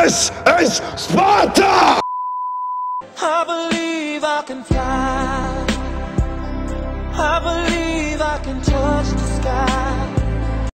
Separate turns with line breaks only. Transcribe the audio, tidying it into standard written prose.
This is Sparta!
I believe I can fly. I believe I can touch the sky.